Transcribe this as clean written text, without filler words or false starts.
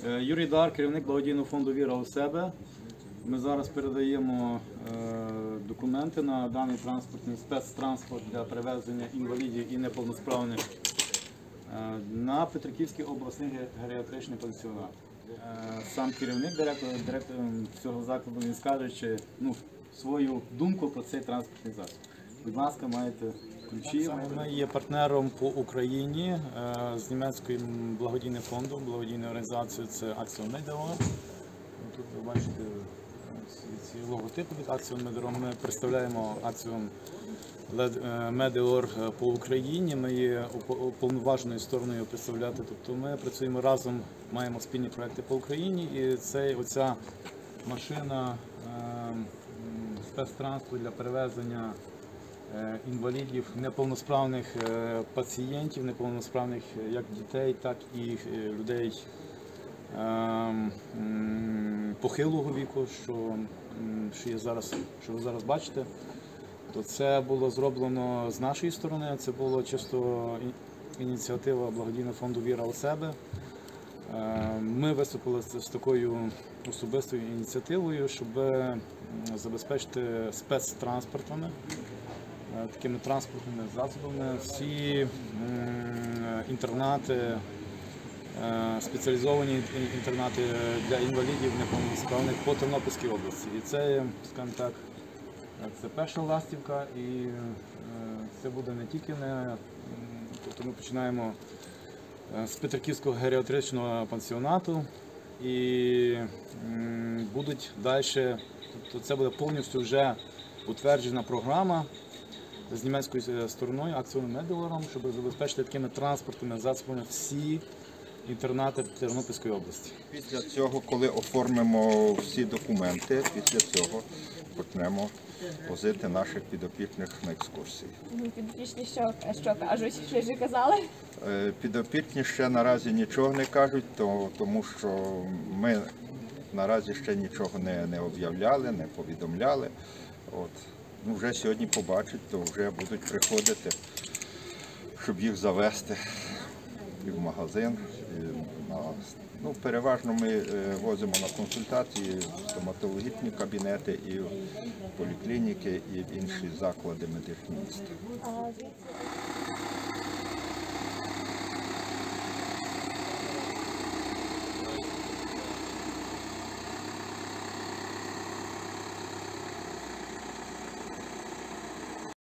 Юрій Дар, керівник благодійного фонду «Віра у себе». Ми зараз передаємо документи на даний транспортний спецтранспорт для перевезення інвалідів і неповносправних на Петриківський обласний геріатричний пансіонат. Сам керівник, директор цього закладу, він скаже свою думку про цей транспортний засіб. Будь ласка, маєте ключі. Ми є партнером по Україні з німецьким благодійним фондом, благодійною організацією, це Акціон Медіор. Тут ви бачите ці логотипи від Акціон Медіор. Ми представляємо Акціон Медіор по Україні. Ми є уповноваженою стороною представляти. Тобто ми працюємо разом, маємо спільні проекти по Україні. І оця машина спецтранспорт для перевезення інвалідів, неповносправних пацієнтів, неповносправних як дітей, так і людей похилого віку, що ви зараз бачите. То це було зроблено з нашої сторони, це була чисто ініціатива благодійного фонду «Віра у себе». Ми виступили з такою особистою ініціативою, щоб забезпечити спецтранспортами, такими транспортними засобами всі інтернати, спеціалізовані інтернати для інвалідів неповносправних по Тернопільській області. І це, скажімо так, це перша ластівка, і це буде не тільки тобто ми починаємо з Петриківського геріатричного пансіонату і будуть далі, тобто це буде повністю вже утверджена програма з німецькою стороною, Акціон Медіором, щоб забезпечити такими транспортними засобами всі інтернати Тернопільської області. Після цього, коли оформимо всі документи, після цього почнемо возити наших підопічних на екскурсії. Підопічні що кажуть? Що ж казали? Підопічні ще наразі нічого не кажуть, тому що ми наразі ще нічого не об'являли, не повідомляли. Вже сьогодні побачать, то вже будуть приходити, щоб їх завести і в магазин. Переважно ми возимо на консультації в стоматологічні кабінети, і в поліклініки, і в інші заклади медичного міста.